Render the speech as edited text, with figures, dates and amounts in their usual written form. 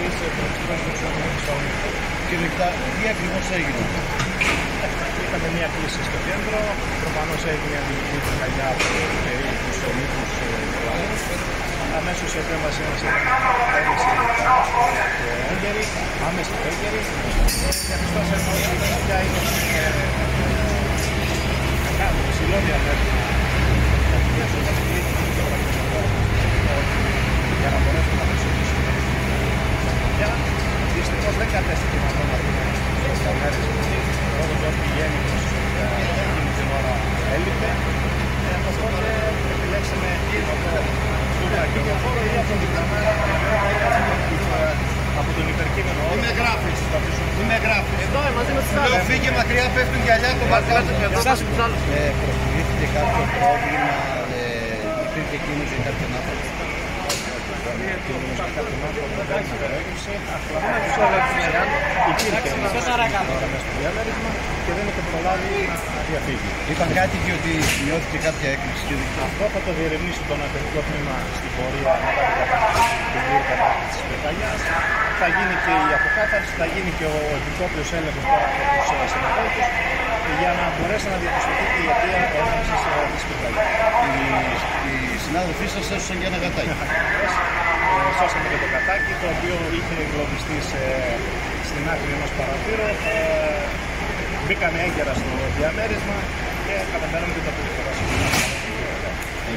της προσφυγής του Κύριε Νικτά, τι ακριβώς έγινε? Είχαμε μια κλίση στο κέντρο, προφανώς έγινε αντιληπτή πυρκαγιά από περίπους μήκους κλάδους. Αμέσως η επέμβαση μας ήταν έγκαιρη, άμεση και έγκαιρη. Διαπιστώσαμε ότι η πυρκαγιά είναι ψηλό διαμέρισμα για να μπορέσουμε να χρησιμοποιήσουμε την πυρκαγιά. Δυστυχώς δεν κατέστη δυνατόν να δούμε στο διαμέρισμα, λόγω του ότι η γέννητος εκείνη την ώρα έλειπε. Οπότε επιλέξαμε να κυκλοφόρο ή από την καμέρα από τον υπερκείμενο όρο. Είμαι γράφης. Είμαι γράφης. Εδώ μαζί με τις άλλες. Λέω φύγε μακριά, πέφτουν γυαλιά από το μπαλκόνι. Προκλήθηκε κάποιο πρόβλημα, υπήρχε κίνηση για κάποιον άνθρωπο. Και δεν είχε προλάβει να διαφύγει. Είπαν κάτι και ότι σημειώθηκε κάποια έκρηξη. Αυτό θα το διερευνήσει το ναυτικό τμήμα στην πορεία μετά την πλήρη κατάσταση της πυρκαγιάς. Θα γίνει και η αποκάθαρση, θα γίνει και ο επιτόπιος έλεγχος τώρα από τους συναδέλφους για να μπορέσει να διαπιστωθεί και η αιτία έναρξης της πυρκαγιάς. Οι συνάδελφοί σας έσωσαν για ένα γατάκι. Σώσαμε και το κατάκι, το οποίο είχε εγκλωβιστεί στην άκρη ενός παραθύρου. Μπήκαμε έγκαιρα στο διαμέρισμα και καταφέραμε και το αποκαταστήσουμε.